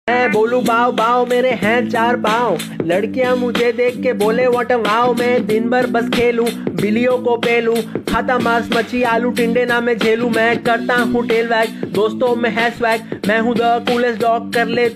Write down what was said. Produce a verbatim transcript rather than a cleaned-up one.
मैं बोलूं बाव बाव मेरे हैं चार पाँव, लड़कियां मुझे देख के बोले व्हाट अ वाव। मैं दिन भर बस खेलूं बिल्लियों को पेलूं, खाता मांस मच्छी आलू टिंडे ना मैं झेलूं। मैं करता हूँ टेल वैग, दोस्तों में है स्वैग, मैं हूँ द कूलेस्ट डॉग, कर ले